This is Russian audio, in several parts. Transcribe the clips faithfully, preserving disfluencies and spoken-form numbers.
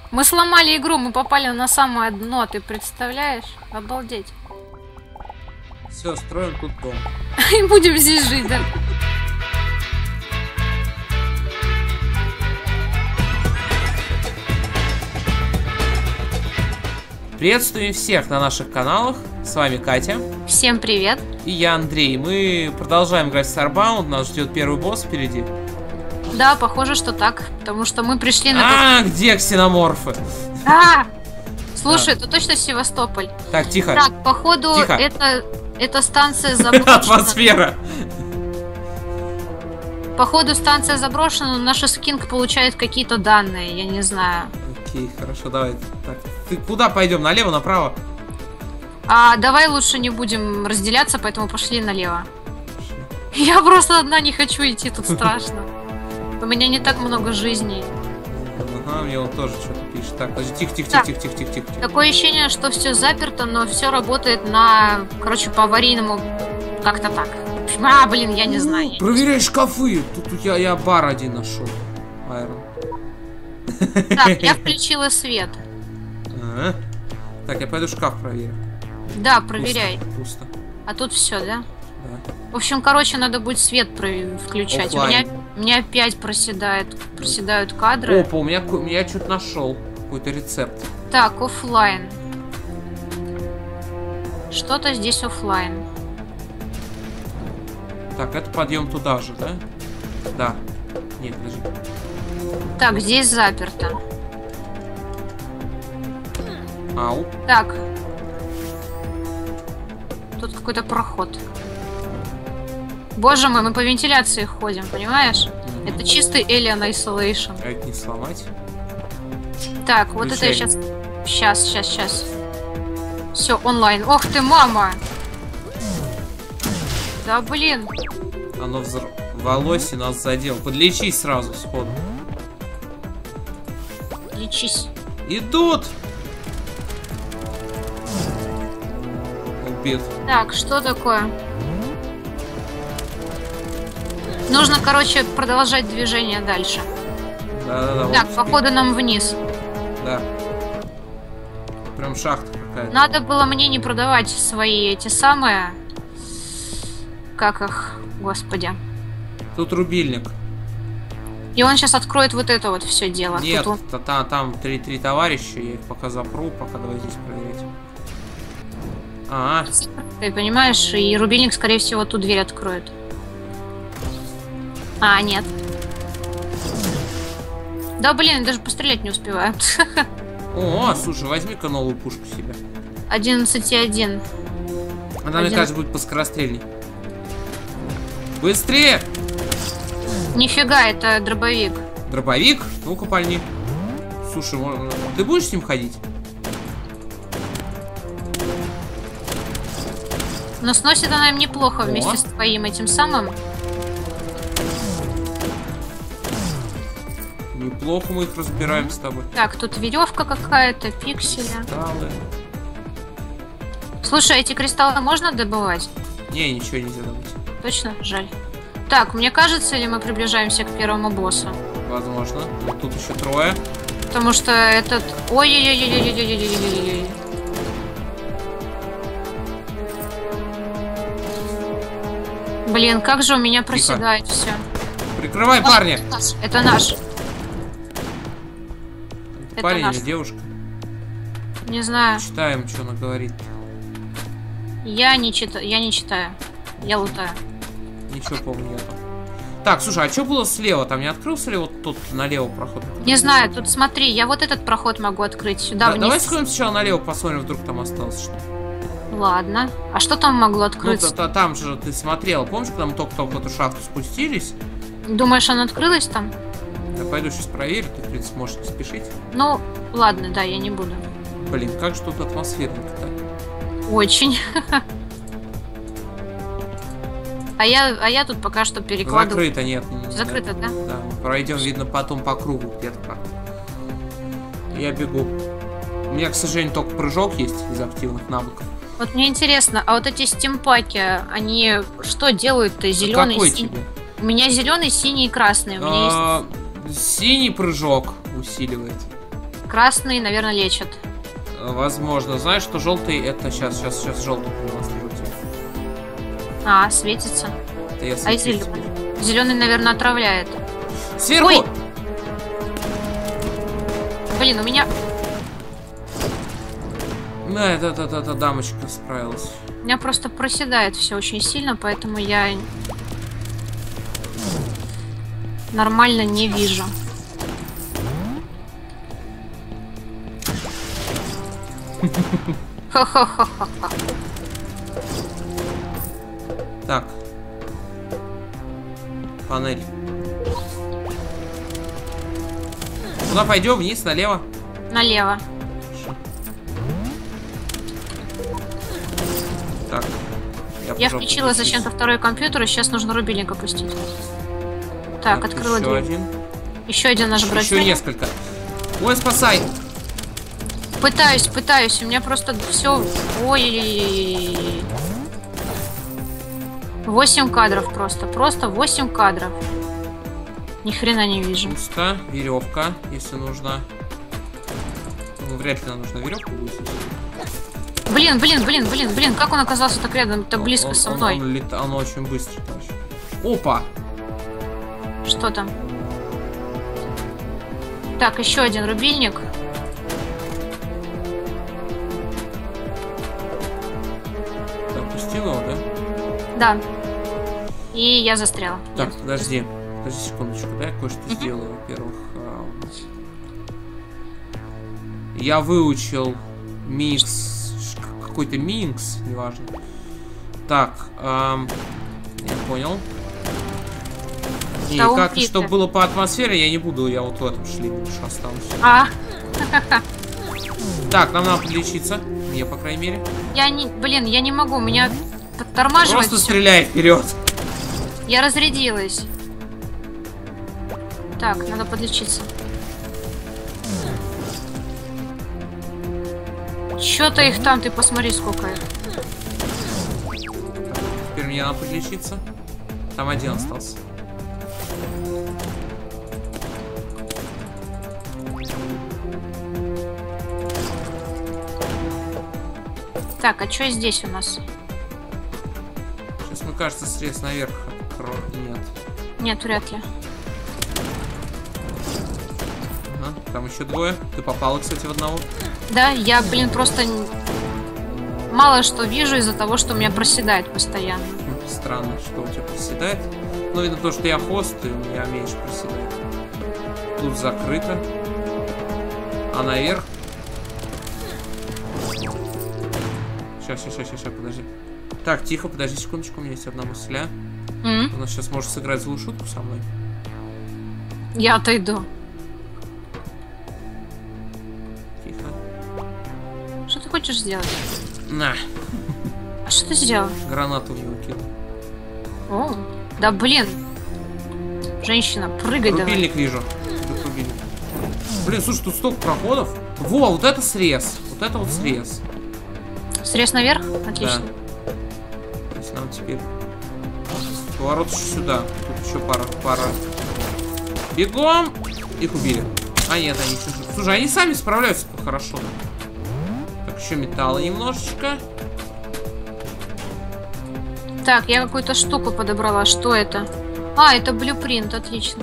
Мы сломали игру, мы попали на самое дно, ты представляешь? Обалдеть. Все, строим тут дом. И будем здесь жить, да? Приветствуем всех на наших каналах. С вами Катя. Всем привет. И я, Андрей. Мы продолжаем играть в Starbound. Нас ждет первый босс впереди. Да, похоже, что так. Потому что мы пришли на... А, где ксеноморфы? А! Слушай, это точно Севастополь. Так, тихо. Так, походу, Тихо. это, это станция заброшена. Атмосфера. Походу, станция заброшена, но наша скинка получает какие-то данные, я не знаю. Окей, хорошо, давай. Так, ты куда пойдем? Налево, направо? А давай лучше не будем разделяться, поэтому пошли налево. Я просто одна не хочу идти, тут страшно. У меня не так много жизней. Ага, мне он тоже что-то пишет. Так, подожди, тихо, тихо, Так. тихо, тихо, тихо, тихо, тихо. Такое ощущение, что все заперто, но все работает на, короче, по аварийному, как-то так. А, блин, я не знаю. Проверяй шкафы. Тут, тут я, я бар один нашел. Айрон. Так, я включила свет. Ага. Так, я пойду шкаф проверю. Да, проверяй. Пусто. Пусто. А тут все, да? Да. В общем, короче, надо будет свет про- включать. У меня, у меня опять проседает, проседают кадры. Опа, у меня, ку- я что-то нашел. Какой-то рецепт. Так, оффлайн. Что-то здесь оффлайн. Так, это подъем туда же, да? Да. Нет, подожди. Так, здесь заперто. Ау. Так. Тут какой-то проход. Боже мой, мы по вентиляции ходим, понимаешь? Мгм. Это чистый Alien Isolation. А это не сломать? Так, вот это я Включай. сейчас... Сейчас, сейчас, сейчас. Все, онлайн. Ох ты, мама! Да блин. Оно взорвалось и нас задело. Подлечись сразу сходу. Лечись. Идут! Убит. Так, что такое? Нужно, короче, продолжать движение дальше. Да-да-да. Так, вот походу нам вниз. Да. Прям шахта какая-то. Надо было мне не продавать свои эти самые... Как их? Господи. Тут рубильник. И он сейчас откроет вот это вот все дело. Нет, Тут он- та- та- там три, три товарища, я их пока запру, пока давай здесь проверять. А, Ты понимаешь, и рубильник, скорее всего, ту дверь откроет. А, нет. Да блин, даже пострелять не успеваю. о, слушай, возьми-ка новую пушку себе. одиннадцать и один. Она, мне Один. кажется, будет поскорострельней. Быстрее! Нифига, это дробовик. Дробовик? Ну-ка, пальни. Слушай, можно- ты будешь с ним ходить? Но сносит она им неплохо О. вместе с твоим этим самым. Неплохо мы их разбираем с тобой. Так, тут веревка какая-то, пиксели. Кристаллы. Слушай, а эти кристаллы можно добывать? Не, ничего нельзя добыть. Точно? Жаль. Так, мне кажется, или мы приближаемся к первому боссу? Возможно. Вот тут еще трое. Потому что этот... Ой-ой-ой-ой-ой-ой-ой-ой-ой-ой-ой. Блин, как же у меня проседает все. Прикрывай, парни! Это наш. Это Парень наш. или девушка? Не знаю. Читаем, что она говорит. Я не читаю. Я не читаю. Я лутаю. Ничего, по-моему, нету. Так, слушай, а что было слева? Там не открылся ли вот тут налево проход? Не знаю, тут смотри, я вот этот проход могу открыть сюда Да, вниз. давай сходим сначала налево, посмотрим, вдруг там осталось что. Ладно. А что там могло Ну, открыться? та- та- там же ты смотрел, помнишь, когда мы только-только в эту шахту спустились? Думаешь, оно открылось там? Я пойду сейчас проверю, ты, в принципе, можешь не спешить. Ну, ладно, да, я не буду. Блин, как же тут атмосферненько-то. Очень. А я, а я тут пока что перекладываю. Закрыто, нет. не- Закрыто, да? Да, мы пройдем, видно, потом по кругу где-то как. Я бегу. У меня, к сожалению, только прыжок есть из активных навыков. Вот мне интересно, а вот эти стимпаки, они что делают-то? Зеленый, Какой синий. тебе? У меня зеленый, синий и красный. У меня есть... А, Синий прыжок усиливает. Красный, наверное, лечат. Возможно. Знаешь, что желтый это сейчас, сейчас, сейчас желтый продемонстрирую тебе. А, светится. Это я А зеленый? Зеленый, наверное, отравляет. Сверху! Ой! Блин, у меня... Да, это, это, это, это дамочка справилась. У меня просто проседает все очень сильно, поэтому я нормально не вижу. Ха-ха-ха-ха. Так. Панель. Куда пойдем? Вниз, налево? Налево. Так. Я, Я включила зачем-то второй компьютер, и сейчас нужно рубильник опустить. Так, так открыла еще дверь. Один. Еще один наш брат. Еще несколько. Ой, спасай! Пытаюсь, пытаюсь. У меня просто все. Ой. Восемь кадров просто. Просто восемь кадров. Ни хрена не вижу. Пусто. Веревка, если нужна. Ну, вряд ли нам нужна веревка будет. Блин, блин, блин, блин, блин, как он оказался так рядом, так близко он, со он, мной? Он, он, лет... он очень быстро. Опа! Что там? Так, еще один рубильник. Ты опустил его, да? Да. И я застряла. Так, Нет. подожди. Подожди секундочку, да, я кое-что Мгм. сделаю, во-первых. Я выучил микс, какой-то минкс, неважно. Так, эм, я понял. И Да как, убиты. чтобы было по атмосфере, я не буду, я вот в этом шлеме лучше останусь. А, Так, нам надо подлечиться, мне, по крайней мере. я не, блин, я не могу, меня подтормаживает Просто всё. стреляй вперед. Я разрядилась. Так, надо подлечиться. Чё-то их там, ты посмотри, сколько их. Теперь мне надо подлечиться. Там один остался. Так, а что здесь у нас? Сейчас, мне кажется, срез наверх. Нет. Нет, вряд ли. Ага, там еще двое. Ты попала, кстати, в одного. Да, я, блин, просто н- мало что вижу из-за того, что у меня проседает постоянно. Странно, что у тебя проседает. Ну, видно то, что я хост, и у меня меньше проседает. Тут закрыто. А наверх? Сейчас, сейчас, сейчас, сейчас, подожди. Так, тихо, подожди секундочку, у меня есть одна мысля. М? У нас сейчас может сыграть злую шутку со мной. Я отойду. Тихо. Что ты хочешь сделать? На, А что ты сделал? гранату в него кинул. О, да блин. Женщина, прыгай давай. Рубильник вижу. Тут рубильник. Блин, слушай, тут столько проходов. Во, вот это срез. Вот это вот срез. Срез наверх? Отлично. Да. То есть нам теперь поворот еще сюда. Тут еще пара, пара. Бегом! Их убили. А нет, они еще... Слушай, они сами справляются хорошо. Так, еще металла немножечко. Так, я какую-то штуку подобрала. Что это? А, это блюпринт, отлично.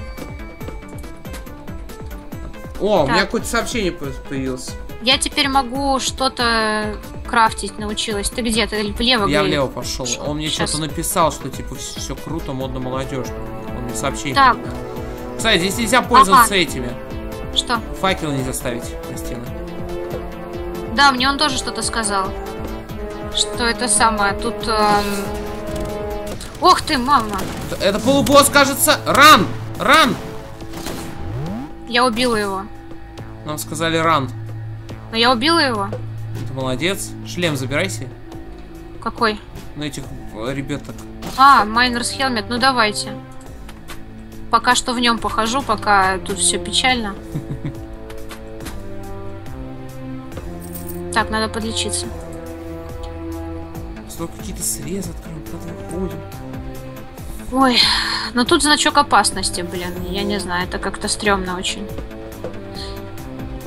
О, у меня Так. какое-то сообщение появилось. Я теперь могу что-то крафтить научилась. Ты где? Ты влево? Я где? влево пошел. Пошел. Он мне Щас. что-то написал, что типа все круто, модно, молодежно. Он мне сообщение. Так. передал. Кстати, здесь нельзя пользоваться Ага. этими. Что? Факел нельзя ставить на стены. Да, мне он тоже что-то сказал. Что это самое? Тут... эм, Ох ты, мама! Это полубосс, кажется. Ран! Ран! Я убила его. Нам сказали ран. Но я убила его? Ты молодец. Шлем забирайся. Какой? На этих э, ребяток. А, Майнерс Хелмет, ну давайте. Пока что в нем похожу, пока тут все печально. Так, надо подлечиться. Снова какие-то срезы откроем, куда выходим. Ой, ну тут значок опасности, блин. Я не знаю, это как-то стрёмно очень.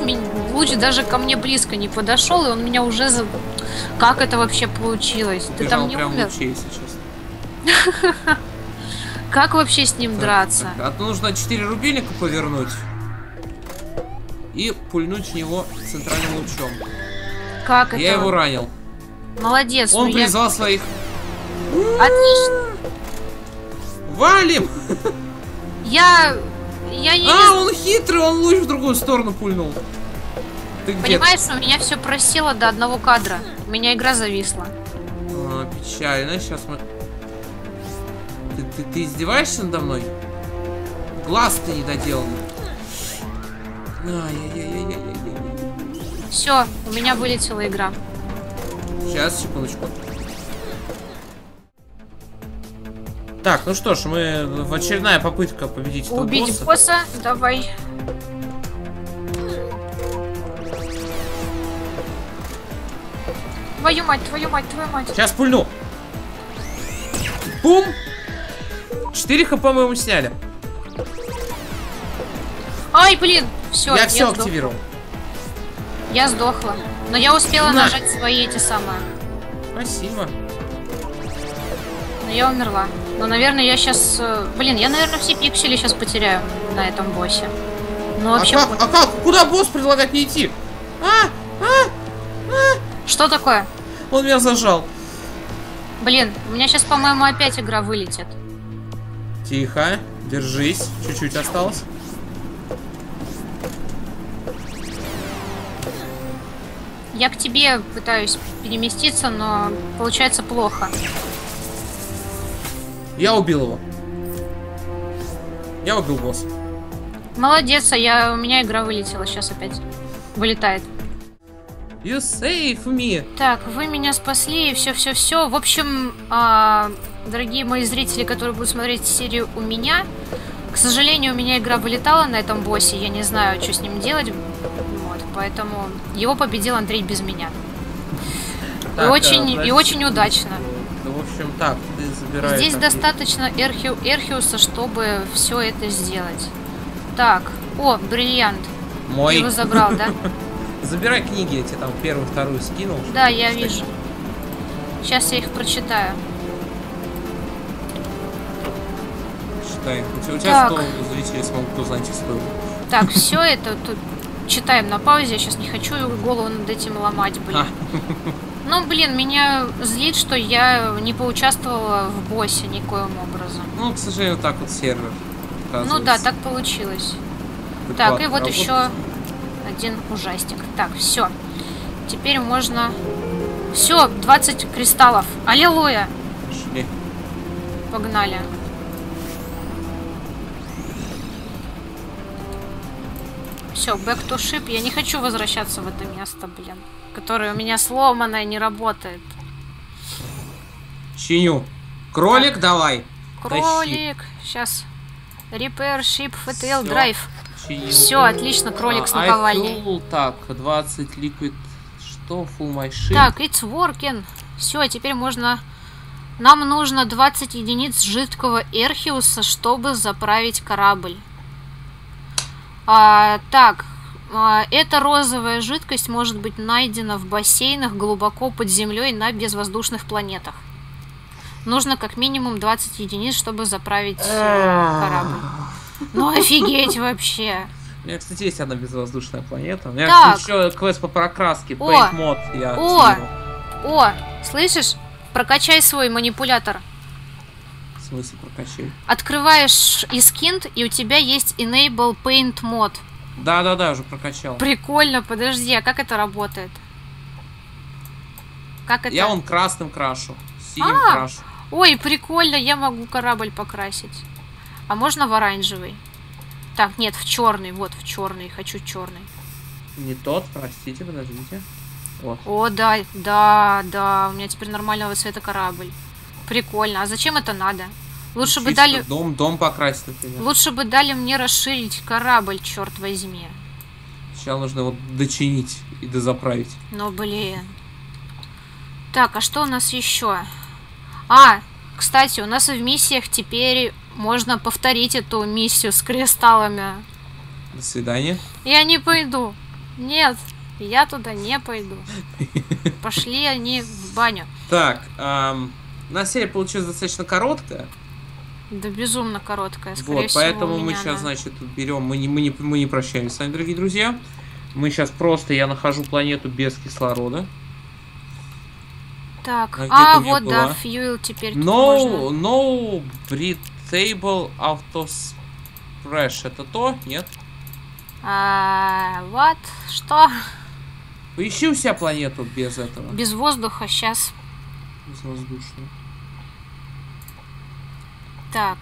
ми- луч даже ко мне близко не подошел, и он меня уже за... Как это вообще получилось? Ты Бежал там не прям в умер? луче, если честно. Как вообще с ним Так, драться? так, а то нужно четыре рубильника повернуть. И пульнуть в него центральным лучом. Как это? Я его ранил. Молодец. Он ну я- призвал своих. Отлично. Валим! Я... Я еле... А, он хитрый, он луч в другую сторону пульнул. Ты где? Понимаешь, у меня все просело до одного кадра. У меня игра зависла. А, печально. Сейчас мы... Ты, ты, ты издеваешься надо мной? Глаз ты недоделанный. Ай-яй-яй-яй-яй-яй. Все, у меня вылетела игра. Сейчас, секундочку. Так, ну что ж, мы в очередная попытка победить этого Убить босса. босса, давай. Твою мать, твою мать, твою мать. Сейчас пульну. Бум! четыре хп мы ему сняли. Ай, блин, все, Я все сдох- активировал. Я сдохла. Но я успела На. нажать свои эти самые. Спасибо. Но я умерла. Но, наверное, я сейчас... Блин, я, наверное, все пиксели сейчас потеряю на этом боссе. Ну, А вообще... как, а как? Куда босс предлагает не идти? А, а, Что такое? он меня зажал. Блин, у меня сейчас, по-моему, опять игра вылетит. Тихо, держись, чуть-чуть осталось. Я к тебе пытаюсь переместиться, но получается плохо. Я убил его. Я убил босса. Молодец, а я... у меня игра вылетела, сейчас опять вылетает. You save me. Так, вы меня спасли, и все-все-все. В общем, а, дорогие мои зрители, которые будут смотреть серию у меня, к сожалению, у меня игра вылетала на этом боссе, я не знаю, что с ним делать. Вот, поэтому его победил Андрей без меня. Так, и очень, э, и очень удачно. Ну, в общем, так, ты забираешь. Здесь так, достаточно Эрхиу, Эрхиуса, чтобы все это сделать. Так, о, бриллиант. Мой. Ты его забрал, да? Забирай книги, я тебе там первую, вторую скинул. Да, я вижу. Сейчас я их прочитаю. Читай. У тебя, у тебя Так. сто зрителей смогут узнать историю. Так, все это тут читаем на паузе. Я сейчас не хочу голову над этим ломать, блин. А. Ну, блин, меня злит, что я не поучаствовала в боссе никоим образом. Ну, к сожалению, так вот сервер. Ну да, так получилось. Хоть Так, ладно, и вот работает. еще один ужастик. Так, все. Теперь можно... Все, двадцать кристаллов. Аллилуйя! Пошли. Погнали. Все, back to ship. Я не хочу возвращаться в это место, блин. Которое у меня сломанное, не работает. Чиню. Кролик, Так. давай. Кролик. Сейчас. Repair ship fatal Всё. drive. Чиню. Все, отлично, кролик с наковальней. I full, так, двадцать liquid. Что? Full my ship. Так, it's working. Все, теперь можно... Нам нужно двадцать единиц жидкого Эрхиуса, чтобы заправить корабль. А, так, а, эта розовая жидкость может быть найдена в бассейнах глубоко под землей на безвоздушных планетах. Нужно как минимум двадцать единиц, чтобы заправить э, корабль. Ну офигеть вообще. У меня, кстати, есть одна безвоздушная планета. У меня, Так. кстати, еще квест по прокраске. О. Paint мод я О. активировал. О, слышишь? Прокачай свой манипулятор. В смысле прокачай? Открываешь Искинд, и у тебя есть Enable Paint мод. Да-да-да, уже прокачал. Прикольно, подожди, а как это работает? Как это? Я вон красным крашу. Синим А. крашу. Ой, прикольно, я могу корабль покрасить. А можно в оранжевый? Так, нет, в черный, вот в черный, хочу черный. Не тот, простите, подождите. Вот. О, да, да, да, у меня теперь нормального цвета корабль. Прикольно. А зачем это надо? Лучше бы Чисто дали... Дом, дом покрасить, например. Лучше бы дали мне расширить корабль, черт возьми. Сейчас нужно его дочинить и дозаправить. Ну, блин. Так, а что у нас еще? А, кстати, у нас в миссиях теперь можно повторить эту миссию с кристаллами. До свидания. Я не пойду. Нет, я туда не пойду. Пошли они в баню. Так, эм, у нас серия получилась достаточно короткая. Да безумно короткая, скорее Вот, всего, поэтому у мы меня сейчас, она. значит, берем, мы не, мы, не, мы не прощаемся с вами, дорогие друзья. Мы сейчас просто, я нахожу планету без кислорода. Так, А где а, ты у меня вот, да, была? фьюэл теперь тут No, можно. no breathable autosplash. Это то? Нет? А, вот, что? Поищи у себя планету без этого. Без воздуха сейчас. Безвоздушную. Так.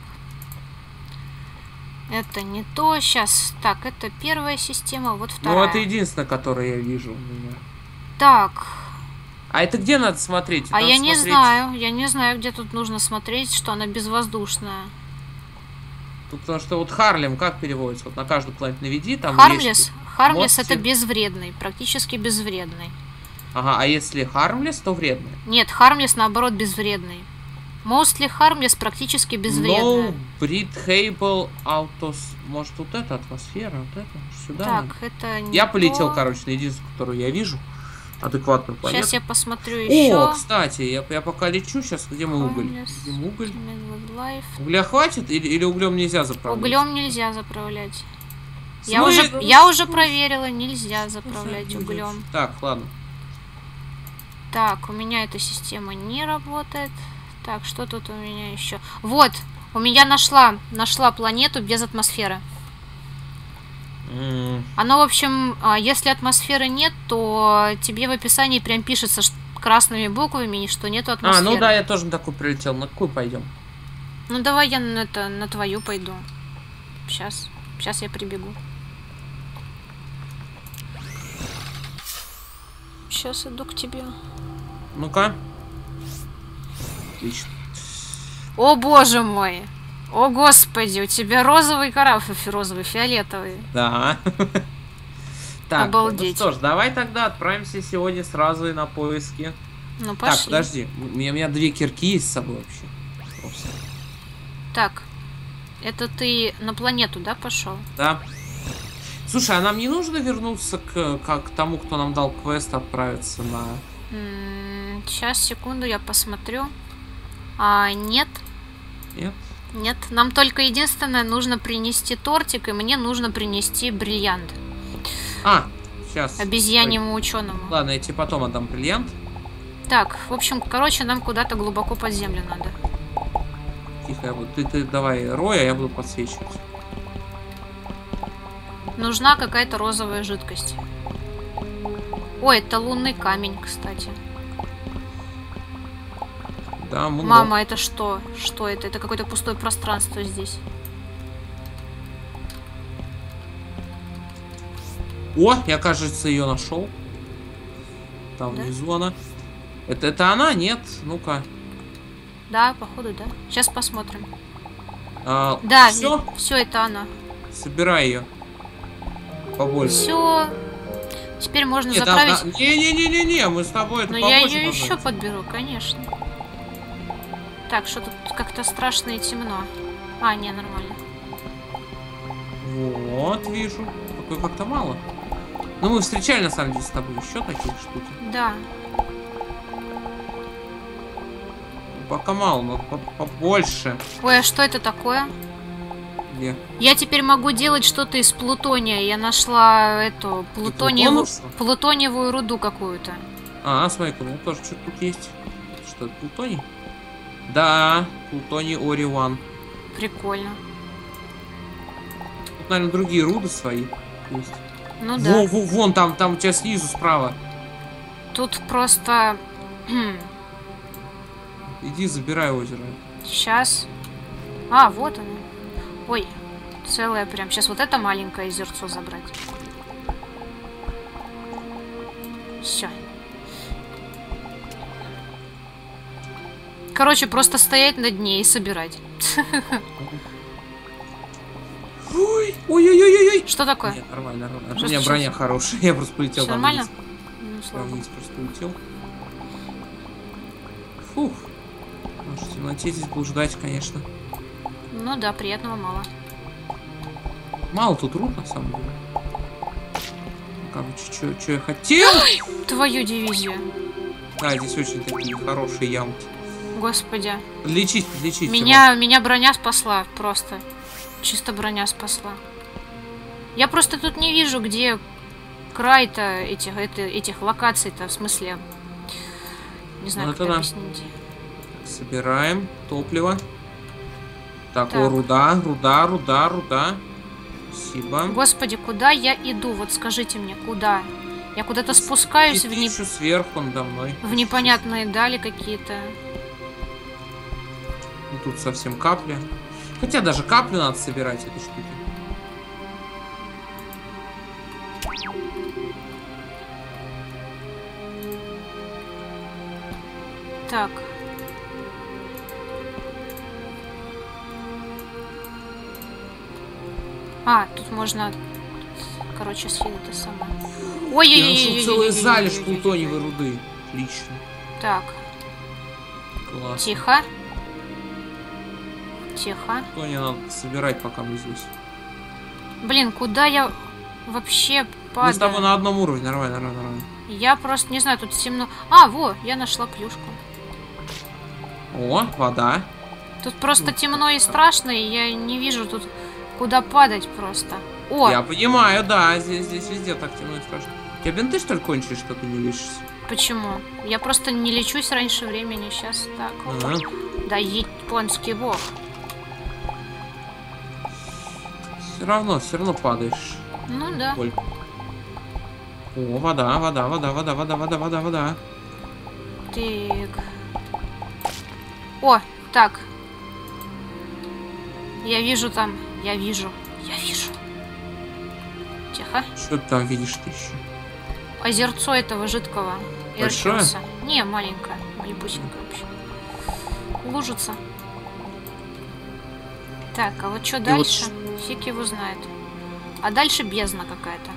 Это не то. Сейчас. Так, это первая система, вот Ну, вторая. это единственная, которую я вижу у меня. Так. А это где надо смотреть? А Надо я не смотреть- знаю. Я не знаю, где тут нужно смотреть, что она безвоздушная. Тут, потому что вот Харлем как переводится? Вот на каждую планету наведи, там Хармлес. есть... Хармлес мод это тип- безвредный. Практически безвредный. Ага, а если Хармлес, то вредный. Нет, Хармлес наоборот безвредный. Mostly Harmless практически безвредная. No breathable autos... Может, вот эта атмосфера, вот это, может, сюда Так, надо? это не Я полетел, то. короче, на единственную, которую я вижу. Адекватную планету. Сейчас я посмотрю О, еще. кстати, я, я пока лечу, сейчас где мой уголь? Harmless, Где мой уголь? Midland Life. Угля хватит или, или углем нельзя заправлять? Углем нельзя заправлять. В Я уже, смысле? я уже проверила, нельзя заправлять углем. Так, ладно. Так, у меня эта система не работает. Так, что тут у меня еще? Вот, у меня нашла, нашла планету без атмосферы. М, Оно, в общем, а, если атмосферы нет, то тебе в описании прям пишется ш- красными буквами, что нету А, атмосферы. ну да, я тоже на такой прилетел. На какую пойдем? Ну давай я на, это, на твою пойду. Сейчас. Сейчас я прибегу. Сейчас иду к тебе. Ну-ка. Отлично. О боже мой! О господи, у тебя розовый корабль, розовый, фиолетовый. Да. Так, Обалдеть. ну что ж, давай тогда отправимся сегодня сразу и на поиски. Ну Так, пошли. подожди. У меня, у меня две кирки есть с собой вообще. Просто. Так, это ты на планету, да, пошел? Да. Слушай, а нам не нужно вернуться к, к, к тому, кто нам дал квест, отправиться на... Сейчас, секунду, я посмотрю. А, нет, Нет? нет. Нам только единственное нужно принести тортик, и мне нужно принести бриллиант. А, сейчас. Обезьяньему ученому. Ладно, я тебе потом отдам бриллиант. Так, в общем, короче, нам куда-то глубоко под землю надо. Тихо, я буду. Ты, ты давай рой, а я буду подсвечивать. Нужна какая-то розовая жидкость. Ой, это лунный камень, кстати. Да, мундо. Мама, это что? Что это? Это какое-то пустое пространство здесь. О, я, кажется, ее нашел. Там Да? внизу она. Это, это она? Нет? Ну-ка. Да, походу, да. Сейчас посмотрим. А, Да, все? все это она. Собирай ее. Побольше. Все. Теперь можно Нет, заправить. да, да. Не-не-не-не-не, мы с тобой это Но побольше я ее должны. еще подберу, конечно. Так, что тут как-то страшно и темно. А, не, нормально. Вот, вижу. Такой как-то мало. Ну, мы встречали, на самом деле, с тобой еще такие штуки. Да. Пока мало, но побольше. Ой, а что это такое? Где? Я теперь могу делать что-то из плутония. Я нашла эту плутониевую, плутониевую руду какую-то. А, смотри-ка, у меня тоже что-то тут есть. Что это, плутоний? Да, плутоний Ори-один. Прикольно. Тут, наверное, другие руды свои есть. Ну Во, да. во, вон там, там у тебя снизу справа. Тут просто... Иди, забирай озеро. Сейчас. А, вот оно. Ой, целое прям. Сейчас вот это маленькое озерцо забрать. Все. Короче, просто стоять на дне и собирать. Ой, ой-ой-ой-ой. Что такое? Нет, нормально, нормально. Что У меня случилось? броня хорошая, я просто полетел. Всё там нормально? вниз. Ну, Я слава богу. вниз просто улетел. Фух. Может, в темноте здесь блуждать, конечно. Ну да, приятного мало. Мало тут руд, на самом деле. Короче, что я хотел? Твою дивизию. Да, здесь очень такие хорошие ямки. Господи. Подлечить, подлечить. Меня, меня броня спасла просто. Чисто броня спасла. Я просто тут не вижу, где край-то этих, это, этих локаций-то, в смысле. Не знаю, Ну, как это это да. объяснить. Собираем топливо. Так, Так. о, руда, руда, руда, руда. Спасибо. Господи, куда я иду? Вот скажите мне, куда? Я куда-то спускаюсь в, не... Еще сверху надо мной. в непонятные дали какие-то. Ну, тут совсем капля. Хотя даже каплю надо собирать, этой штуки. Так. А, тут можно... Короче, сфера это сама. ой Я ой нашел целый залежь плутониевой руды. Отлично. Так, Классно. тихо. Тихо. Плутоний надо собирать, пока мы здесь. Блин, куда я вообще Мы с тобой падаю? на одном уровне. Нормально, нормально, нормально. Я просто не знаю, тут темно. А, во, я нашла клюшку. О, вода. Тут просто темно и страшно, и я не вижу тут, куда падать просто. О, Я понимаю, да, здесь, здесь везде так темно и страшно. У тебя бинты, что ли, кончились, что ты не лечишься? почему? Я просто не лечусь раньше времени. Сейчас так. Ага. Да, японский бог. Все равно, все равно падаешь. Ну да. Боль. О, вода, вода, вода, вода, вода, вода, вода, вода. Так. О, так. Я вижу там. Я вижу. Я вижу. Тихо. Что ты там видишь ты еще? Озерцо этого жидкого. Большое? Эркюса. Не, маленькое. Малюсенькое вообще. Лужица. Так, а вот что И дальше? вот Фиг его знает. А дальше бездна какая-то.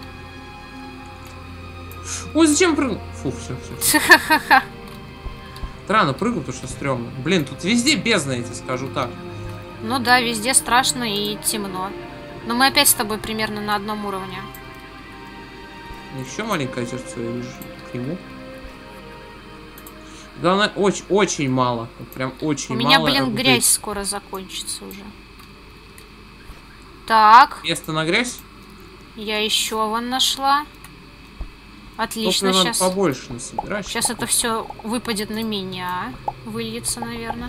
Ой, зачем прыгнул? Фу, все, все. Ха-ха-ха. Рано прыгнул, потому что стрёмно. Блин, тут везде бездна, я тебе скажу так. Ну да, везде страшно и темно. Но мы опять с тобой примерно на одном уровне. Еще маленькое озерцо я вижу к нему. Главное, очень, очень мало. Вот прям очень У мало. меня, блин, руды. грязь скоро закончится уже. Так, Место на грязь? я еще вон нашла. Отлично, Топлива сейчас. побольше насобирать. Сейчас это все выпадет на меня. Выльется, наверное.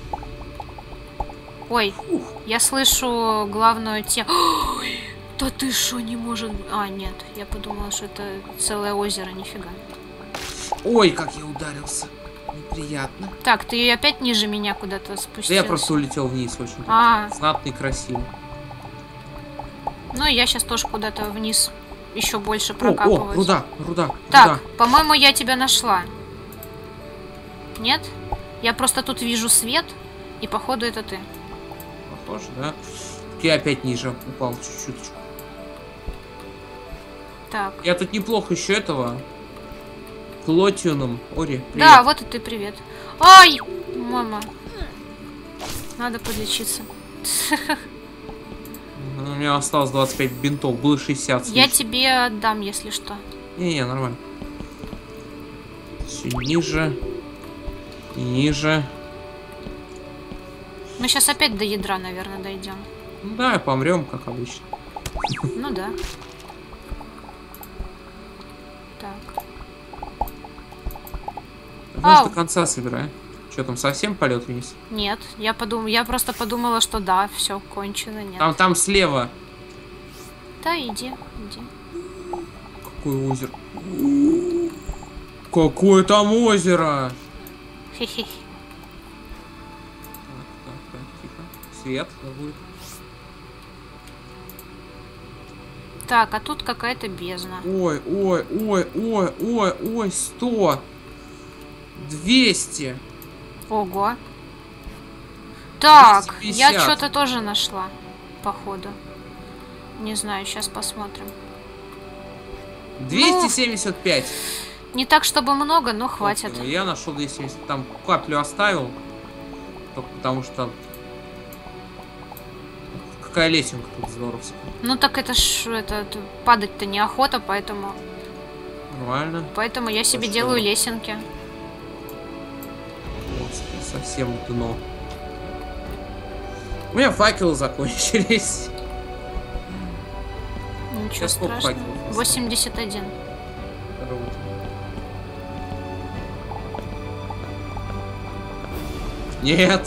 Ой, Ух. я слышу главную тему. Ой, да ты что, не может... А, нет, я подумала, что это целое озеро, нифига. Ой, как я ударился. Неприятно. Так, ты опять ниже меня куда-то Да спустился. я просто улетел вниз очень. А. Знатный, красивый. Ну, я сейчас тоже куда-то вниз еще больше О, прокапываюсь. о, руда, руда, Так, руда. по-моему, я тебя нашла. Нет? Я просто тут вижу свет, и походу это ты. Похоже, да? Я опять ниже упал чуть-чуть. Так. Я тут неплохо еще этого. Плотиуном. Ори, привет. Да, вот и ты, привет. Ай! Мама. Надо подлечиться. У меня осталось двадцать пять бинтов, было шестьдесят. Я тебе отдам, если что. Не-не, нормально. Все ниже. И ниже. Мы сейчас опять до ядра, наверное, дойдем. Ну да, помрем, как обычно. Ну да. Так. Может, Ау. до конца собирай. Что там, совсем полет вниз? Нет, я подум... я просто подумала, что да, все кончено, нет. Там, там слева. Да, иди, иди. Какое озеро? Какое там озеро? Хе-хе. Так, так, так, тихо. Свет да будет. Так, а тут какая-то бездна. Ой, ой, ой, ой, ой, ой, сто. двести. Ого. Так, двести я пятьдесят. что-то тоже нашла, походу. Не знаю, сейчас посмотрим. двести семьдесят пять. Не так, чтобы много, но хватит. Вот, я нашел двести семьдесят. Там каплю оставил. Только потому что... Какая лесенка тут здоровская. Ну так это ж, это, это падать-то неохота, поэтому... Нормально. Поэтому я себе что? делаю лесенки. Господи, совсем дно. У меня факелы закончились. Ничего Сейчас сколько страшного. факелов осталось? восемьдесят один. Круто. Нет.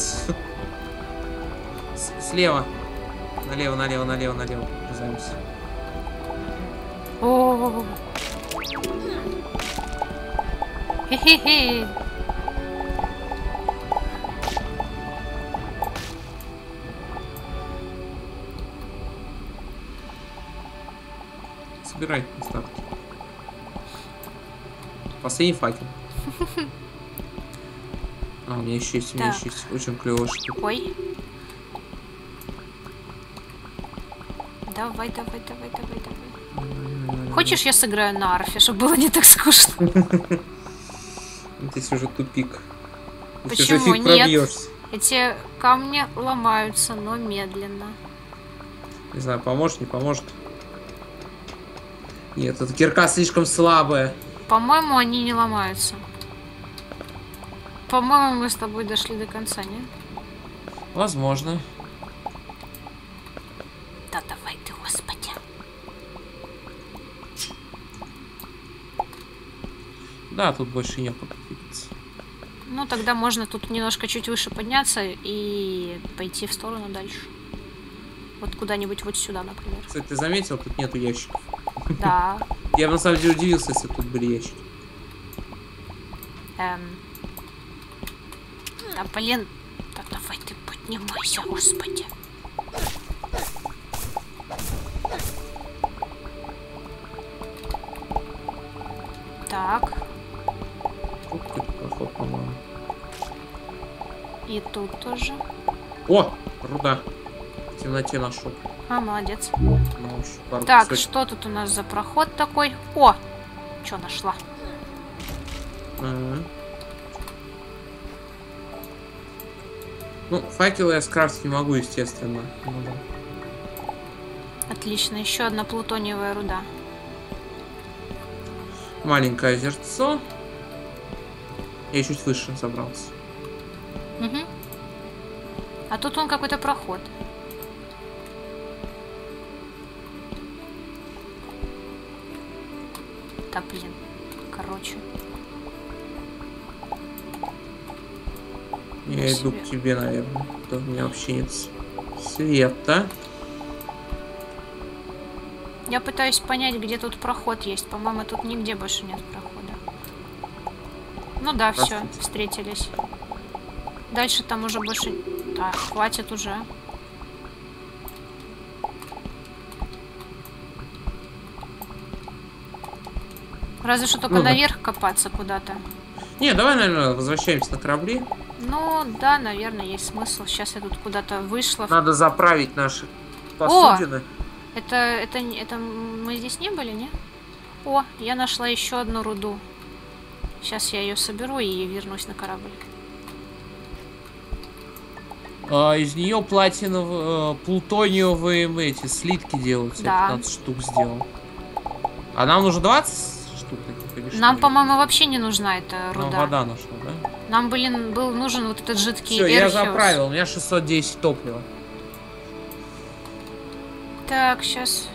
С- Слева. Налево, налево, налево, налево. Погрузаемся. О. Хе-хе-хе. Собирай остатки. Последний факел. А, у меня еще есть, у меня Так. еще есть очень клевая штука. Ой. Давай, давай, давай, давай, давай. Хочешь, я сыграю на арфе, чтобы было не так скучно? Здесь уже тупик. Здесь Почему? уже фиг Нет. пробьешься. Эти камни ломаются, но медленно. Не знаю, поможет, не поможет. Нет, эта кирка слишком слабая. По-моему, они не ломаются. По-моему, мы с тобой дошли до конца, нет? Возможно. Да давай ты, господи. Да, тут больше некуда двигаться. Ну, тогда можно тут немножко чуть выше подняться и пойти в сторону дальше. Вот куда-нибудь вот сюда, например. Кстати, ты заметил, тут нету ящиков. Да. Я бы на самом деле удивился, если тут были ящики. Эм. Да, блин. Да давай ты поднимайся, господи. Так. Тут какой-то проход, по-моему. И тут тоже. О, руда. В темноте нашел. А, молодец. На ощупь пару Так, кусочков. что тут у нас за проход такой? О! Что нашла? Ага. Ну, факелы я скрафтить не могу, естественно. Ну, да. Отлично, еще одна плутониевая руда. Маленькое озерцо. Я чуть выше забрался. Угу. А тут он какой-то проход. Да, блин. Короче. Я иду к тебе, наверное. Да, у меня вообще нет света. Я пытаюсь понять, где тут проход есть. По-моему, тут нигде больше нет прохода. Ну да, все, встретились. Дальше там уже больше... Так, хватит уже. Разве что только ну, наверх да. копаться куда-то. Не, давай, наверное, возвращаемся на корабли. Ну, да, наверное, есть смысл. Сейчас я тут куда-то вышла. Надо заправить наши посудины. О! Это, это, это мы здесь не были, не? О, я нашла еще одну руду. Сейчас я ее соберу и вернусь на корабль. А, из нее платиновые, плутониевые эти слитки делаются. Да. Я пятнадцать штук сделал. А нам нужно двадцать штук таких? Нам, по-моему, вообще не нужна эта руда. Нам вода нашла, да? Нам, блин, был нужен вот этот жидкий Все, Эрхиус. я заправил, у меня шестьсот десять топлива. Так, сейчас.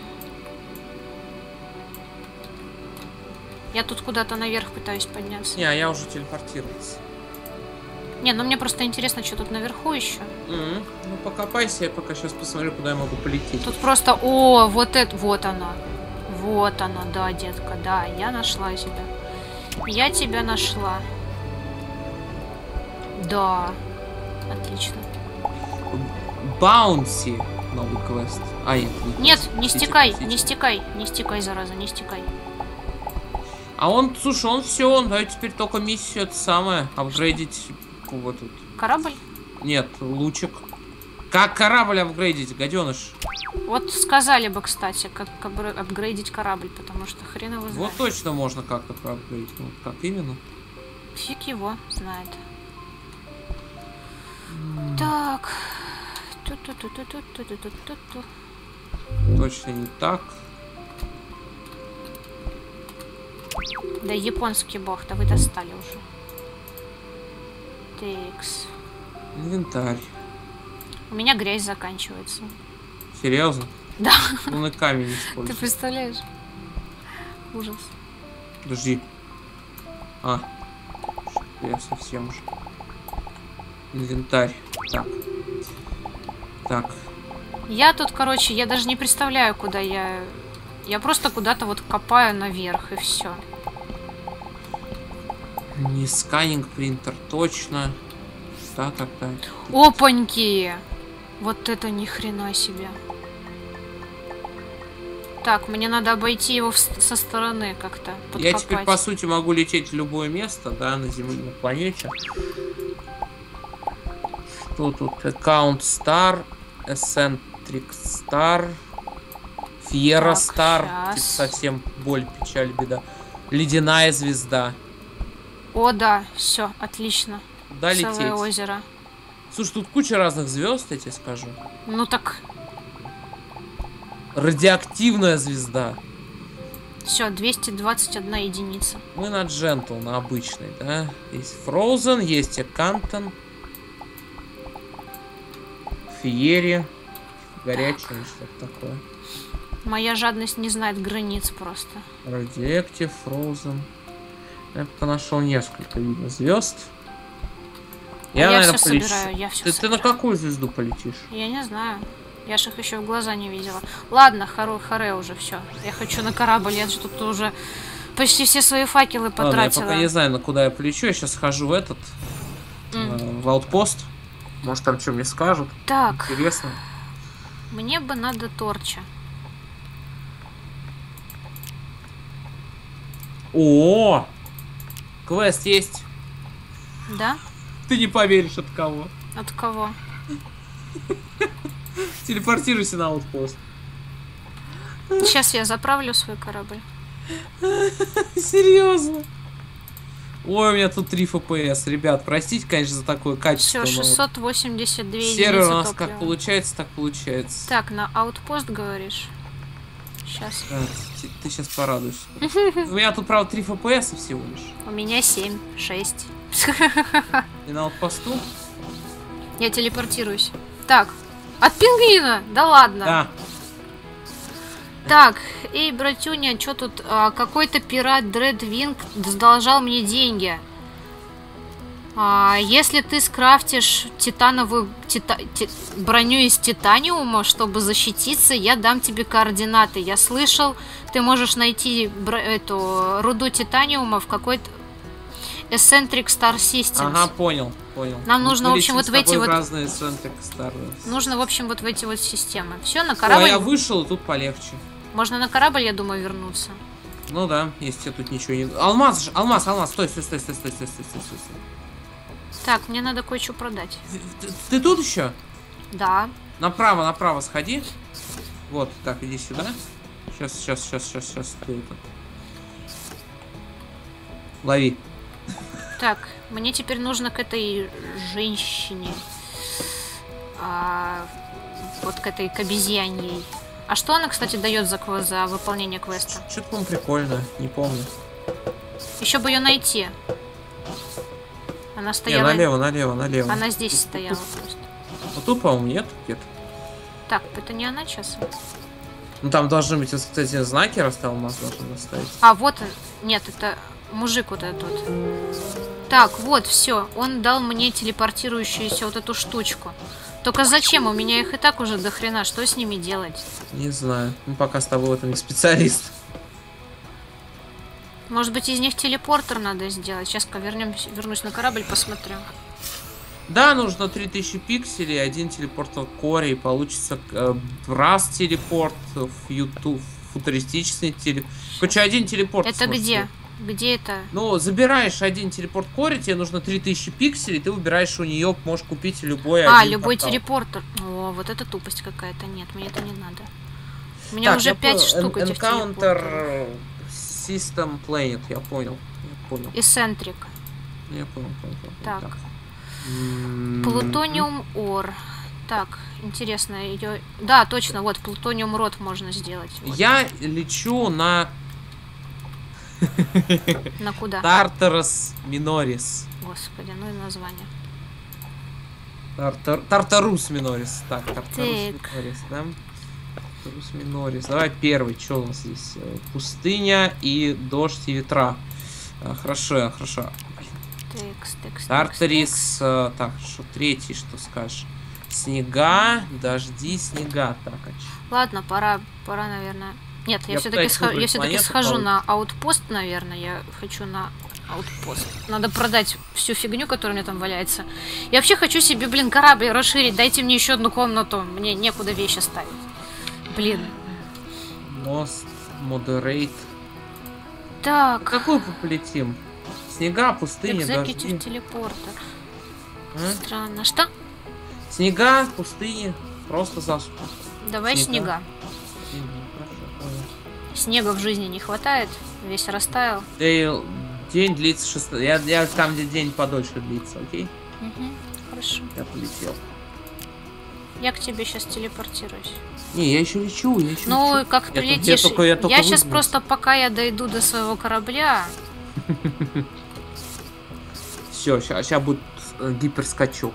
Я тут куда-то наверх пытаюсь подняться. Не, я уже телепортировался. Не, ну мне просто интересно, что тут наверху еще. Mm-hmm. Ну покопайся, я пока сейчас посмотрю, куда я могу полететь. Тут просто, о, вот это, вот она. Вот она, да, детка, да, я нашла тебя. Я тебя нашла. Да, отлично. Баунси. Новый квест. А, нет. Не нет, не стекай, не стекай, не стекай, зараза, не стекай. А он, слушай, он все, он дает теперь только миссию это самое, апгрейдить вот тут. Корабль? Нет, лучик. Как корабль апгрейдить, гаденыш? Вот сказали бы, кстати, как апгрейдить корабль, потому что хрен его знает. Вот точно можно как-то проапгрейдить. Ну, как именно? Фиг его знает. Mm. Так. Ту-ту-ту-ту-ту-ту-ту-ту-ту. Точно не так. Да японский бог, да вы достали уже. Текс. Инвентарь. У меня грязь заканчивается. Серьезно? Да. Ну на камень используй. Ты представляешь? Ужас. Подожди. А. Я совсем уже. Инвентарь. Так. Так. Я тут, короче, я даже не представляю, куда я... Я просто куда-то вот копаю наверх, и все. Не сканинг принтер, точно. Да, так, да. Опаньки! Вот это ни хрена себе. Так, мне надо обойти его со стороны как-то. Я теперь, по сути, могу лететь в любое место, да, на Земле, на планете. Что тут? Account Star, Eccentric Star, Fiera Star, типа совсем боль, печаль, беда. Ледяная звезда. О, да, все, отлично. Куда лететь? Озеро. Слушай, тут куча разных звезд, я тебе скажу. Ну так. Радиоактивная звезда. Все, двести двадцать одна единица. Мы на Gentle, на обычной, да? Есть Frozen, есть Экантон. Фиери. Горячая, что-то такое. Моя жадность не знает границ просто. Radioactive, Frozen. Я пока нашел несколько видно звезд. Я, я наверное, все полечу. собираю, я все ты, собираю. ты на какую звезду полетишь? Я не знаю. Я ж их еще в глаза не видела. Ладно, харо, харе уже все. Я хочу на корабль, я же тут уже почти все свои факелы потратила. Ладно, я пока не знаю, на куда я полечу. Я сейчас схожу в этот, mm. э, в аутпост. Может, там что мне скажут. Так. Интересно. Мне бы надо торча. О! Квест есть. Да? Ты не поверишь, от кого. От кого? Телепортируйся на аутпост. Сейчас я заправлю свой корабль. Серьезно? Ой, у меня тут три эф пи эс. Ребят, простите, конечно, за такое качество. Все, шестьсот восемьдесят две единицы сервер у нас топлива. как получается, так получается. Так, на аутпост говоришь? Сейчас. Да, ты, ты сейчас порадуешься. У меня тут, правда, три эф пи эс всего лишь. У меня семь, шесть. И на аутпосту? Я телепортируюсь. Так, от пингвина? Да ладно. Да. Так, эй, братюня, что тут? А, какой-то пират Дредвинг задолжал мне деньги. А, если ты скрафтишь титановую тита, ти, броню из титаниума, чтобы защититься, я дам тебе координаты. Я слышал, ты можешь найти бр, эту руду титаниума в какой-то Eccentric Star Systems. Ага, понял, понял. Нам Мы нужно, в общем, вот в эти вот... разные Eccentric Star. Нужно, в общем, вот в эти вот системы. Все, на Ой, корабль... я вышел, и тут полегче. Можно на корабль, я думаю, вернуться. Ну да, если тут ничего не... Алмаз же, алмаз, алмаз, стой, стой, стой, стой, стой, стой, стой, стой, стой. Так, мне надо кое-что продать. Ты, ты, ты тут еще? Да. Направо, направо сходи. Вот, так, иди сюда. Сейчас, сейчас, сейчас, сейчас, сейчас. Ты это... Лови. Так, мне теперь нужно к этой женщине. А, вот к этой к обезьяньей. А что она, кстати, дает за, за выполнение квеста? Что-то, по-моему, прикольно, не помню. Еще бы ее найти. Она стояла... Не, налево, налево, налево. Она здесь стояла просто. Вот тут, по-моему, нет где-то. Так, это не она сейчас? Ну, там должны быть, кстати, знаки, раз ты алмаз должен доставить. А, вот он. Нет, это мужик вот этот вот. Так, вот, все. Он дал мне телепортирующуюся вот эту штучку. Только зачем? У меня их и так уже до хрена. Что с ними делать? Не знаю. Ну, пока с тобой в этом не специалист. Может быть, из них телепортер надо сделать. Сейчас-ка вернемся, вернусь на корабль, посмотрю. Да, нужно три тысячи пикселей, один телепортер Кори, и получится э, раз телепорт в YouTube, футуристический телепорт. Короче, один телепорт. Это где? Где это? Ну, забираешь один телепорт Кори, тебе нужно три тысячи пикселей, ты выбираешь у нее, можешь купить любой А, один любой портал. Телепортер. О, вот это тупость какая-то. Нет, мне это не надо. У меня Так, уже пять штук этих телепортеров. Encounter System Planet, я понял. Я понял. Эссентрик. Я понял, понял, понял. Так. так. Плутониум Ор. Так, интересно, ее... Да, точно, вот, плутониум род можно сделать. Вот. Я лечу на... На куда? Тартарус Минорис. Господи, ну и название. Тартар... Тартарус Минорис. Так, Тартарус Так. Минорис, да? Тартарус Минорис. Давай первый, что у нас здесь? Пустыня и дождь и ветра. А, хорошо, хорошо. Текст, текст, Тартарис. А, так, что третий, что скажешь? Снега, дожди, снега. Так, а чё? Ладно, пора, пора, наверное. Нет, я, Я все-таки пытаюсь выбрать я все-таки планету, схожу получится. на аутпост, наверное. Я хочу на аутпост. Надо продать всю фигню, которая у меня там валяется. Я вообще хочу себе, блин, корабль расширить. Дайте мне еще одну комнату. Мне некуда вещи ставить. Блин. Мост, модерейт. Так. Какую полетим? Снега, пустыня, дожди. Экзекутив телепортер. А? Странно. Что? Снега, пустыни, просто засуха. Давай снега. Снега. Снега, хорошо, понял. Снега в жизни не хватает. Весь растаял. Эй, день длится шестнадцать. Я, я там, где день подольше длится, окей? Угу, хорошо. Я полетел. Я к тебе сейчас телепортируюсь. Не, я еще лечу, я еще Ну, лечу. как Я прилетишь. только- я только Я сейчас выгнулся. просто, пока я дойду до своего корабля. Все, сейчас будет э, гиперскачок.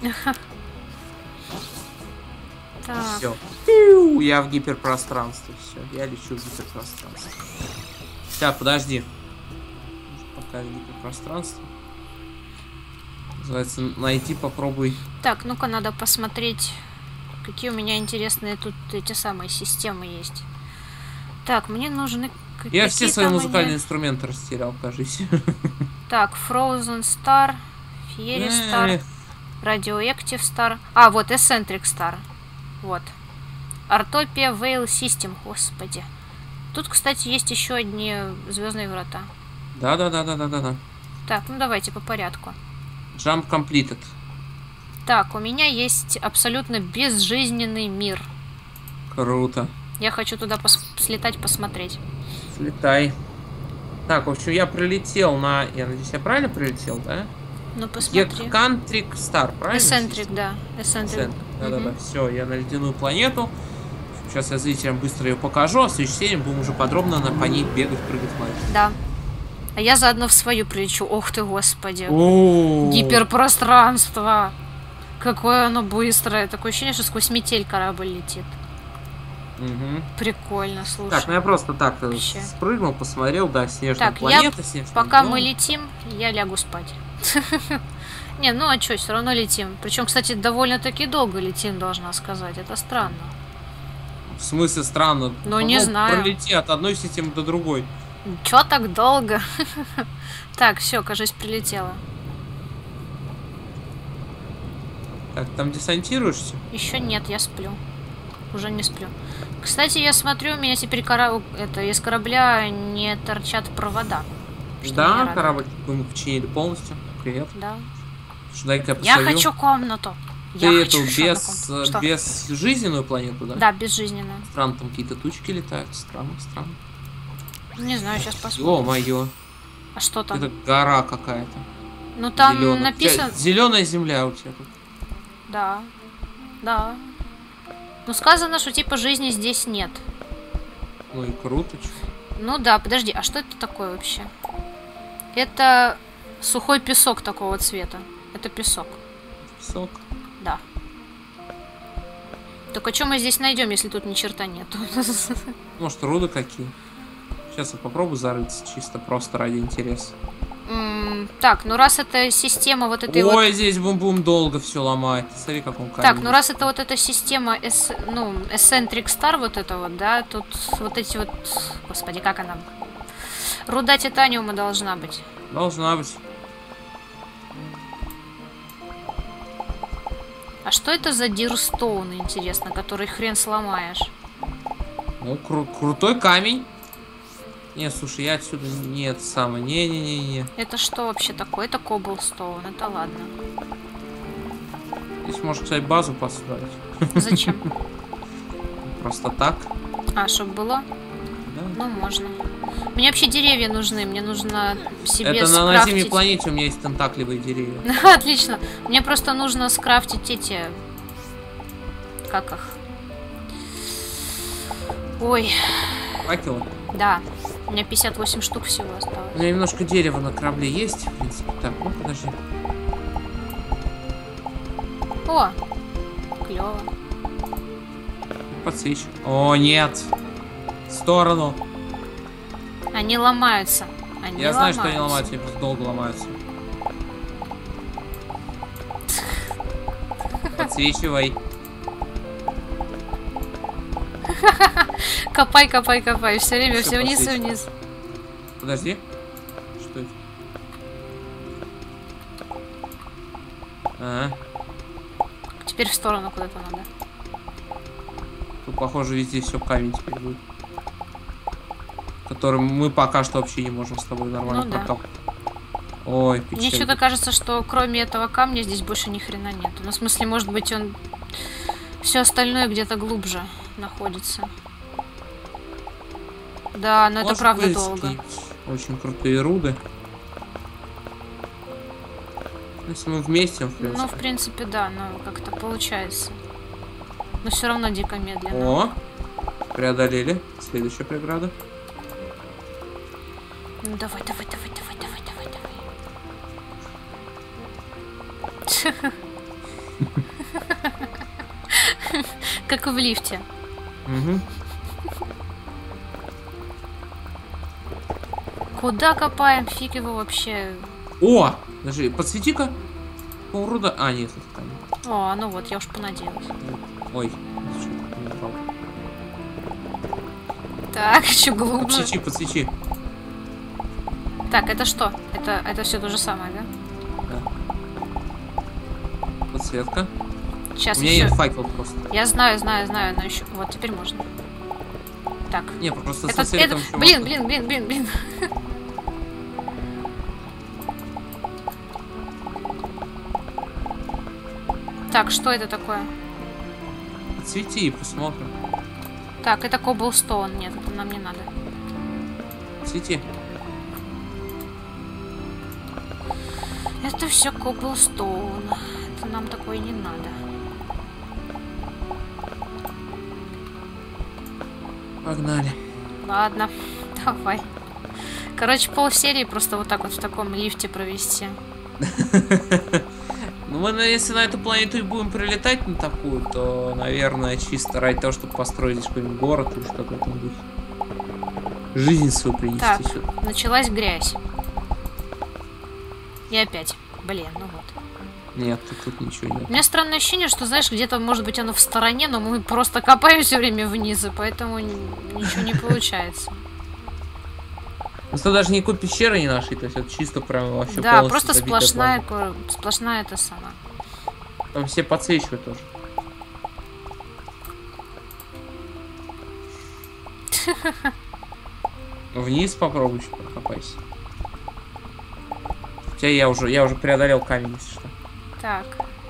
Так, Все. Я в гиперпространстве. Все, я лечу в гиперпространство. Так, подожди. Пока в гиперпространстве. Называется, найти, попробуй. так, ну-ка надо посмотреть, какие у меня интересные тут эти самые системы есть. Так, мне нужны к- Я какие все свои там музыкальные они? инструменты растерял, кажется. Так, Frozen Star, Fiery Star, Эх. Radioactive Star. А, вот Eccentric Star. Вот. Артопия Veil System, господи. Тут, кстати, есть еще одни звездные врата. Да, да, да, да, да, да, да. Так, ну давайте по порядку. Jump completed. Так, у меня есть абсолютно безжизненный мир. Круто. Я хочу туда пос слетать, посмотреть. Слетай. Так, в общем, я прилетел на... Я надеюсь, я правильно прилетел, да? Ну, посмотри. Eccentric Star, правильно? Эссентрик, да. Эссентрик. Да-да-да, все, я на ледяную планету. Сейчас я зрителям быстро ее покажу, а в следующей серии будем уже подробно на, по ней бегать, прыгать, лазить. Да. А я заодно в свою прилечу. Ох ты, господи. О, Гиперпространство. Какое оно быстрое. Такое ощущение, что сквозь метель корабль летит. Угу. Прикольно, слушай. Так, ну я просто так Вообще. спрыгнул, посмотрел, да, снежная Так, планета, я, снежный пока дом. мы летим, я лягу спать. Не, ну а что, все равно летим. Причем, кстати, довольно-таки долго летим, должна сказать. Это странно. В смысле странно? Ну, не знаю. Пролети от одной системы до другой. Чё так долго? Так, все, кажется, прилетела. Так, там десантируешься? Еще нет, я сплю. Уже не сплю. Кстати, я смотрю, у меня теперь кора... это, из корабля не торчат провода. Да, корабль мы починили полностью. Привет. Да. Дай-ка я Я посолю. хочу комнату. Ты я эту хочу без, Что? без жизненную планету, да? Да, безжизненную. Странно, там какие-то тучки летают. Странно, странно. Не знаю, сейчас посмотрим. Ё-моё. А что там? Это гора какая-то. Ну там Зелёная. написано... Зеленая земля у тебя тут. Да. Да. Ну сказано, что типа жизни здесь нет. Ну и круто. Чё. Ну да, подожди, а что это такое вообще? Это сухой песок такого цвета. Это песок. Песок. Да. Только что мы здесь найдем, если тут ни черта нету? Может, руды какие? Сейчас я попробую зарыться чисто, просто ради интереса. М, Так, ну раз это система вот этой Ой, вот... здесь бум-бум долго все ломает. Смотри, как он камень. Так, ну раз это вот эта система, эс... ну, Eccentric Star вот это вот, да, тут вот эти вот... Господи, как она? Руда титаниума должна быть. Должна быть. А что это за дирстоун, интересно, который хрен сломаешь? Ну, кру крутой камень. Не, слушай, я отсюда нет самое. Не-не-не-не. Это что вообще такое? Это коблстоун, это ладно. Здесь можно, кстати, базу построить. Зачем? Просто так. А, чтобы было? Да. Ну, можно. Мне вообще деревья нужны, мне нужно себе Это на скрафтить... наземной планете у меня есть тентакливые деревья. Отлично. Мне просто нужно скрафтить эти... Как их? Ой, Факелы. да. У меня пятьдесят восемь штук всего осталось. У меня немножко дерева на корабле есть, в принципе. Так, ну подожди. О, клево. Подсвечу. О, нет. В сторону. Они ломаются. Они Я знаю, ломаются. что они ломаются, они просто долго ломаются. Подсвечивай. Копай, копай, копай. Все время Всё, все вниз и подсвечивай. вниз. Подожди. Что это? А, Теперь в сторону куда-то надо. тут, похоже, везде все камень теперь будет. Который мы пока что вообще не можем с тобой нормально Ну да. прокопать. Ой, печаль. Мне что-то кажется, что кроме этого камня здесь больше ни хрена нет. Ну, в смысле, может быть, он... Все остальное где-то глубже находится. Да, но это Может правда быть, долго. такие очень крутые руды. Если мы вместе, в принципе. Ну, в принципе, да, но как-то получается. Но все равно дико медленно. О, преодолели. Следующая преграда. Ну, давай, давай, давай, давай, давай, давай, давай. Как в лифте. Угу. Куда копаем? Фиг его вообще. О, даже подсвети-ка. Руда. А, нет, это камень. О, ну вот, я уж понадеялась. Ой, что-то не упал. Так, еще глубже. Подсвети, подсвети. Так, это что? Это, это все то же самое, да? Да. Подсветка. Сейчас У меня еще. нет факел просто. Я знаю, знаю, знаю, но еще. Вот, теперь можно. Так. Не, просто Это, со светом это... еще Блин, можно. блин, блин, блин, блин. Так, что это такое? Подсвети и посмотрим. Так, это коблстоун. Нет, это нам не надо. Свети. Это все коблстоун. Это нам такое не надо. Погнали. Ладно, давай. Короче, полсерии просто вот так вот в таком лифте провести. Ну, мы, если на эту планету и будем прилетать на такую, то, наверное, чисто ради того, чтобы построить здесь какой-нибудь город или что-то в этом духе. Жизнь свою принести так, сюда. Началась грязь. И опять. Блин, ну вот. Нет, тут, тут ничего нет. У меня странное ощущение, что, знаешь, где-то, может быть, оно в стороне, но мы просто копаем все время вниз, и поэтому ничего не получается. Ну, что даже никакой пещеры не нашли, то есть это чисто прям вообще да, полностью просто забитая сплошная, планета. сплошная это сама. Там все подсвечивают тоже. Вниз попробуй еще прокопайся. Хотя я уже, я уже преодолел камень, если что. Так.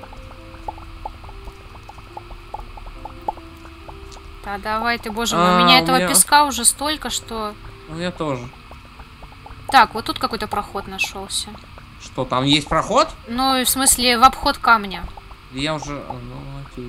Да давай ты, боже мой, А, у меня у этого меня- песка уже столько, что... Ну я тоже. Так, вот тут какой-то проход нашелся. Что, там есть проход? Ну, в смысле, в обход камня. Я уже... а, Ну, окей,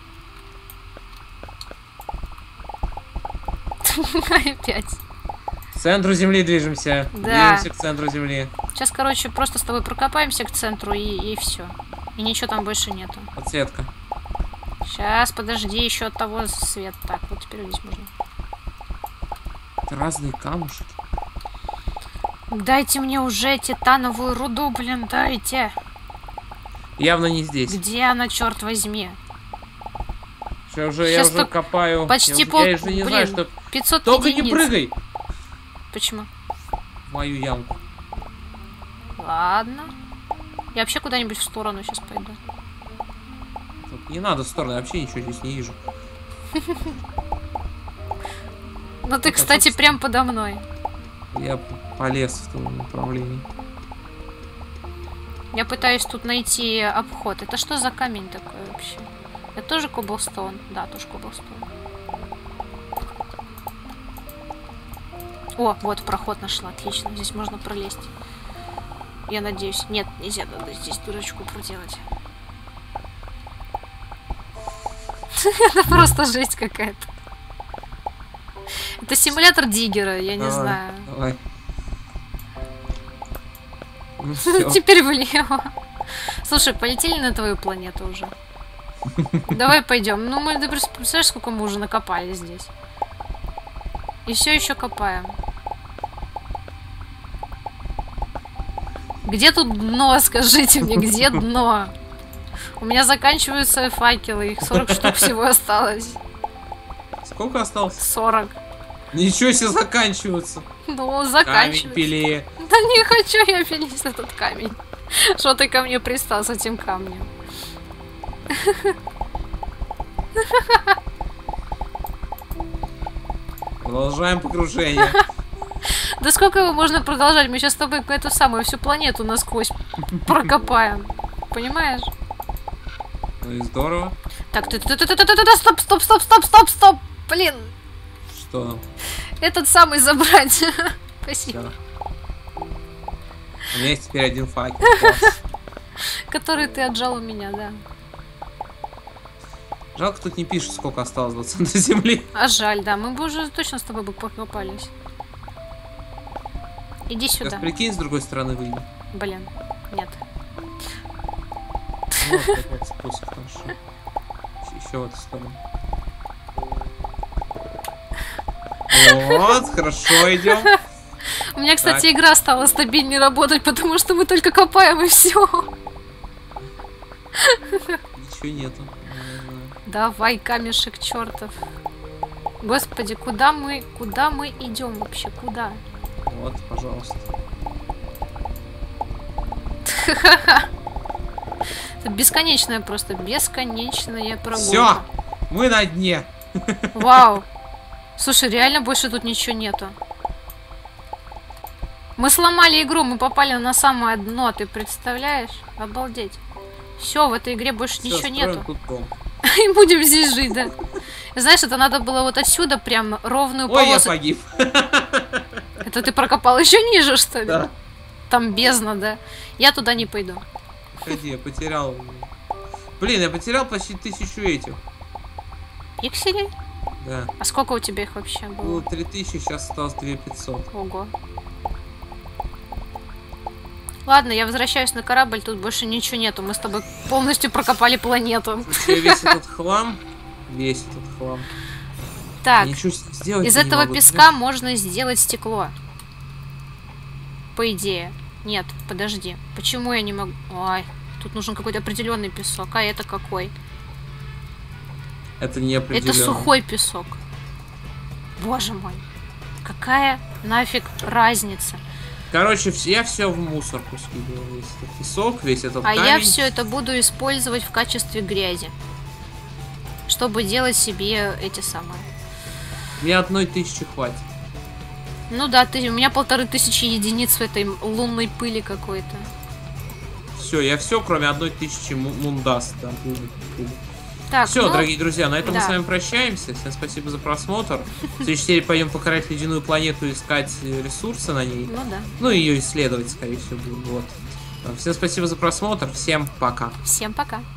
да. Опять. К центру земли движемся. Да. Движемся к центру земли. Сейчас, короче, просто с тобой прокопаемся к центру и, и все. И ничего там больше нету. Подсветка. Сейчас, подожди, еще от того свет. Так, вот теперь здесь можно. Это разные камушки. Дайте мне уже титановую руду, блин, дайте. Явно не здесь. Где она, черт возьми? Я уже, Сейчас я уже так копаю. почти я, уже- пол- я уже не блин, знаю, что... пятьсот Только единиц. не прыгай! Почему? В мою ямку. Ладно. Я вообще куда-нибудь в сторону сейчас пойду. Тут не надо в сторону, я вообще ничего здесь не вижу. Ну ты, а, кстати, собственно. прям подо мной. Я полез в том направлении. Я пытаюсь тут найти обход. Это что за камень такой вообще? Это тоже коблстоун? Да, тоже коблстоун. О, вот проход нашла. Отлично. Здесь можно пролезть. Я надеюсь. Нет, нельзя, надо здесь дурочку проделать. Это просто жесть какая-то. Это симулятор диггера, я не Давай, знаю. Давай. Ну, всё. Теперь влево. Слушай, полетели на твою планету уже. Давай пойдем. Ну, мы, ты представляешь, сколько мы уже накопали здесь. И все еще копаем. Где тут дно, скажите мне, где дно? У меня заканчиваются факелы, их сорок штук всего осталось. Сколько осталось? сорок. Ничего себе заканчиваются. Ну, Камень заканчивается. пили. Да не хочу я пилить этот камень. Что ты ко мне пристал с этим камнем? Продолжаем погружение. Да сколько его можно продолжать? Мы сейчас с тобой эту самую всю планету насквозь прокопаем. Понимаешь? Ну и здорово. Так, ты, ты, ты, ты, ты, ты, ты, стоп, стоп, стоп, стоп, стоп, стоп, блин, Что? этот самый забрать. Спасибо. Всё. У меня есть теперь один факел. Класс. Который ты отжал у меня, да. Жалко, тут не пишет, сколько осталось до центра земли. А жаль, да, мы бы уже точно с тобой бы покопались. Иди Сейчас сюда. прикинь, с другой стороны выйдем. Блин, нет. Ну, вот опять спуск, хорошо. Еще в эту сторону. Вот, хорошо, идем. У меня, кстати, Так. игра стала стабильнее работать, потому что мы только копаем и все. Ничего нету. наверное. Давай, камешек чертов. Господи, куда мы, куда мы идем вообще? Куда? Вот, пожалуйста. Это бесконечная просто, бесконечная прогулка. Все, мы на дне. Вау. Слушай, реально больше тут ничего нету. Мы сломали игру, мы попали на самое дно, ты представляешь? Обалдеть. Все, в этой игре больше Всё, ничего строим нету. тут дом. И будем здесь жить, да. Знаешь, это надо было вот отсюда прям ровную Ой, я полосу. погиб. Это ты прокопал еще ниже, что ли? Да. Там бездна, да. Я туда не пойду. Ходи, я потерял. Блин, я потерял почти тысячу этих. Пикселей? Да. А сколько у тебя их вообще Было было? три тысячи, сейчас осталось две тысячи пятьсот. Ого. Ладно, я возвращаюсь на корабль, тут больше ничего нету. Мы с тобой полностью прокопали планету. Весь этот хлам, весь этот хлам. Так, сделать из этого могу, песка знаешь? Можно сделать стекло. По идее. Нет, подожди. Почему я не могу... Ой, тут нужен какой-то определенный песок. А это какой? Это не определенный. Это сухой песок. Боже мой. Какая нафиг разница? Короче, я все в мусорку скидываю. Весь этот песок, весь этот А камень. я все это буду использовать в качестве грязи. Чтобы делать себе эти самые. Мне одной тысячи хватит. Ну да, ты, у меня полторы тысячи единиц в этой лунной пыли какой-то. Все, я все, кроме одной тысячи мундас. Да, так, все, ну, дорогие друзья, на этом да. мы с вами прощаемся. Всем спасибо за просмотр. В следующей серии пойдем покорять ледяную планету, искать ресурсы на ней. Ну да. Ну и ее исследовать, скорее всего, будем. Вот. Всем спасибо за просмотр. Всем пока. Всем пока.